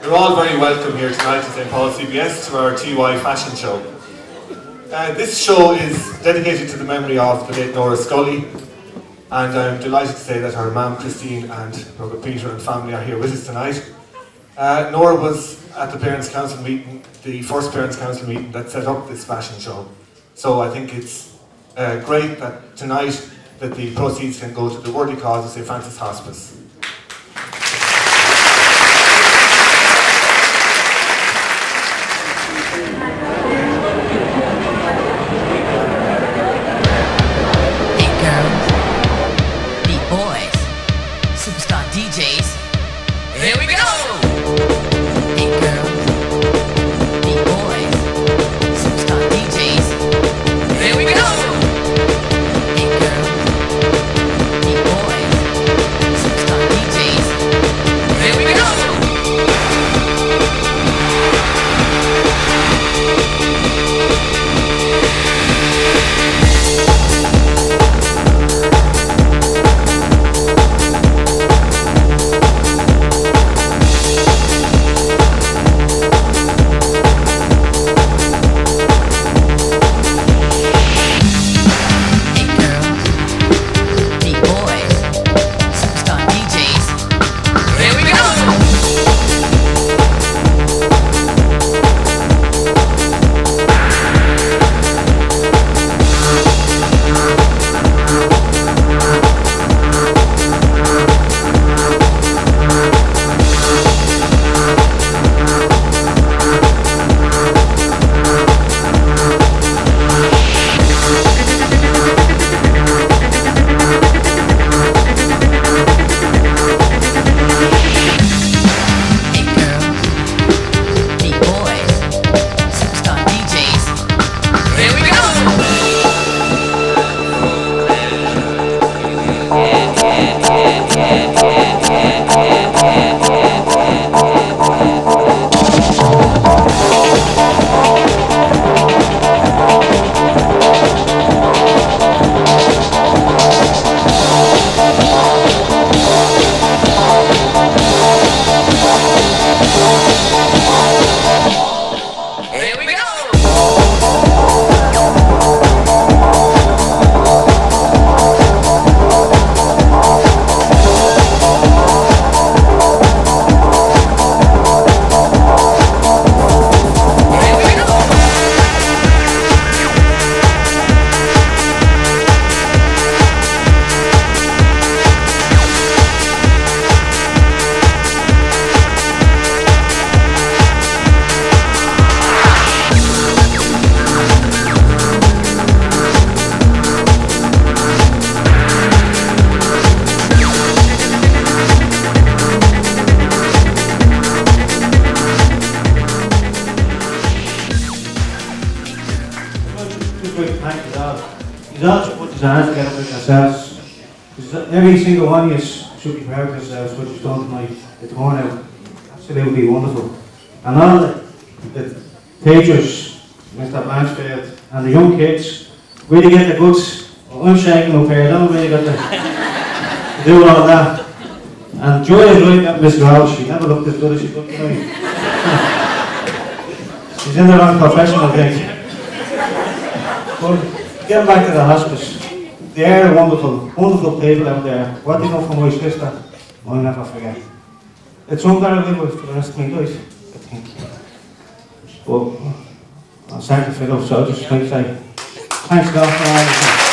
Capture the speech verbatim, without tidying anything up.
You're all very welcome here tonight to Saint Paul's C B S to our T Y fashion show. Uh, this show is dedicated to the memory of the late Nora Scully, and I'm delighted to say that her mum Christine and Robert Peter and family are here with us tonight. Uh, Nora was at the Parents' Council meeting, the first Parents' Council meeting that set up this fashion show. So I think it's uh, great that tonight that the proceeds can go to the worthy cause of Saint Francis Hospice. Every single one of you should be proud of yourselves, what you've done tonight. The turnout, absolutely wonderful. And all the, the teachers, Mister Blanchfield, and the young kids, really get the goods. Oh, I'm shaking up here, I don't really get to, to do all that. And Joy is right at Miss Grove, she never looked as good as she looked tonight. She's in the wrong profession, I think. But getting back to the hospice. They are wonderful, wonderful people out there. What they done for my sister, I'll never forget. It's one that I live with for the rest of my life, I think. But I'm sad to figure out, so I just like to say, thanks God for all of